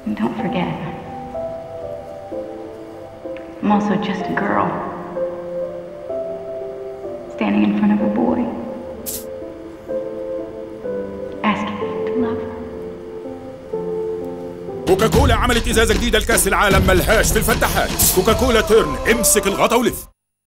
And don't forget, I'm also just a girl standing in front of a boy asking him to love her. كوكا كولا عملت ازازه جديده لكاس العالم ملهاش في الفتحات. كوكا كولا تيرن، امسك الغطا ولف.